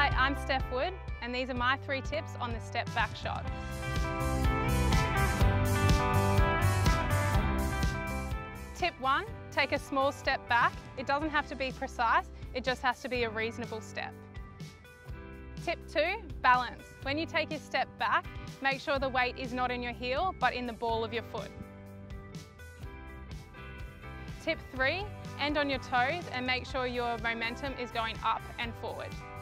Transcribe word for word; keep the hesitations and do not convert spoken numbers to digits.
Hi, I'm Steph Wood, and these are my three tips on the step back shot. Tip one, take a small step back. It doesn't have to be precise, it just has to be a reasonable step. Tip two, balance. When you take your step back, make sure the weight is not in your heel, but in the ball of your foot. Tip three, end on your toes and make sure your momentum is going up and forward.